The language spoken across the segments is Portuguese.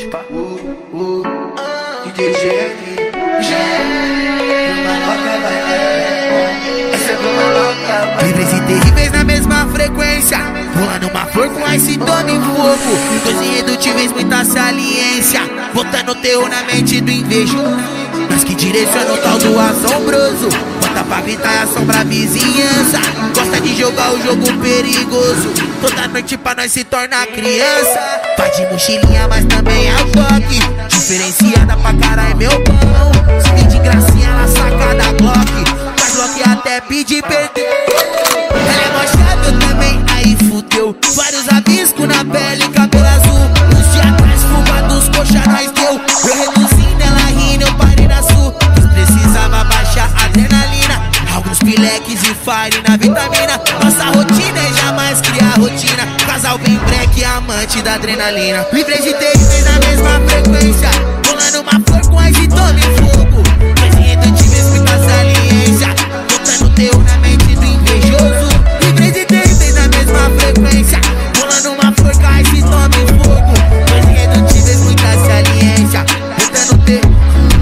Livres e terríveis na mesma frequência, rolando uma flor com ice tome fogo. Dois irredutíveis, muita saliência, botando terror na mente do invejoso. Mas que direciona o tal do assombroso, bota pra gritar e assombra a vizinhança. Gosta de jogar o jogo perigoso, toda noite pra nós se tornar criança. Faz de mochilinha, mas também é o toque, diferenciada pra caralho, meu pão. Se tem de gracinha, ela saca da Glock, faz Glock até pedir perdão. Ela é mochada também, aí fudeu. Vários abiscos na pele, cabelo azul. Uns dias atrás, fumados, coxa nós deu. Eu reduzindo, ela rindo, eu parei na sul. Precisava baixar a adrenalina, alguns pileques e fire na vitamina. Nossa rotina é jamais criar rotina, casal bem break, amante da adrenalina. Livres de terríveis na mesma frequência, rolando uma flor com ice tome fogo. Dois irredutíveis, muita saliência, botando terror na mente do invejoso. Livres de terríveis na mesma frequência, rolando uma flor com ice tome fogo. Dois irredutíveis, muita saliência, botando terror.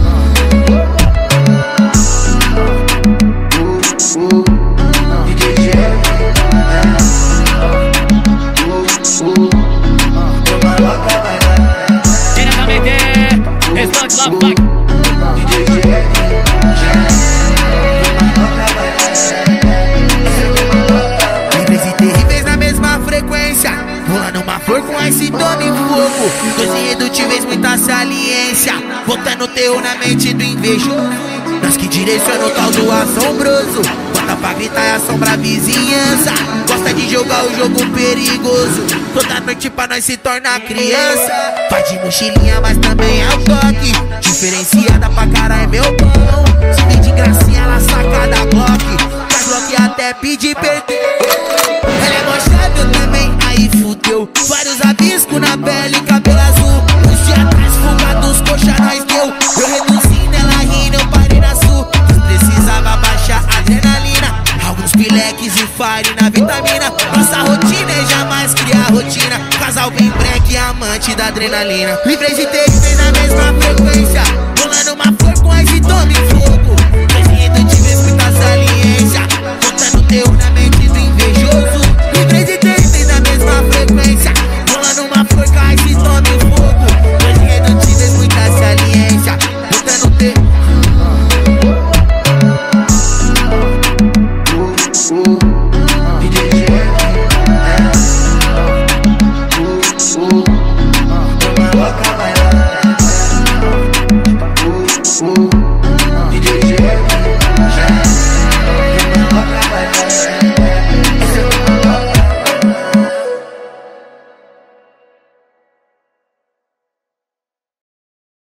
Livres e terríveis na mesma frequência, rolando uma flor com ice tome fogo. Dois irredutíveis, muita saliência, botando terror na mente do invejoso. Nós que direciona o tal do assombroso, bota pra gritar e assombra a vizinhança. Gosta de jogar o jogo perigoso, toda noite pra nós se tornar criança. Faz de mochilinha, mas também é o toque, diferenciada pra caralho, meu pão. Se vem de gracinha, ela saca da Glock, faz Glock até pedir perdão. Ela é mochada também, aí fudeu. Vários abiscos na pele, cabelo azul. Uns dias atrás, fumados, coxa nós deu. Eu reduzindo, ela rindo, eu parei na sul. Precisava baixar a adrenalina, alguns pileques e fire na vitamina. Nossa rotina é jamais criar rotina, casal bem break, amante da adrenalina. Livres e terríveis na mesma frequência, rolando uma flor com ice tome fogo. Dois irredutíveis, muita saliência, botando terror na mente